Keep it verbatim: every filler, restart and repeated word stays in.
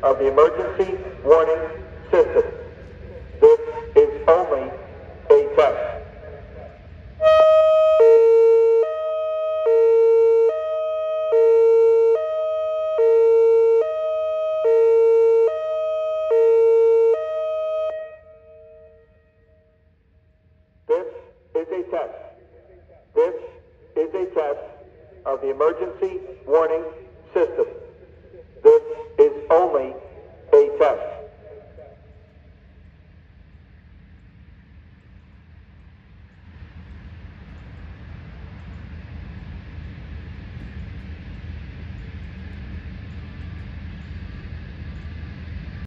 of the emergency warning system. This is only a test. This is a test. This is a test of the emergency warning system.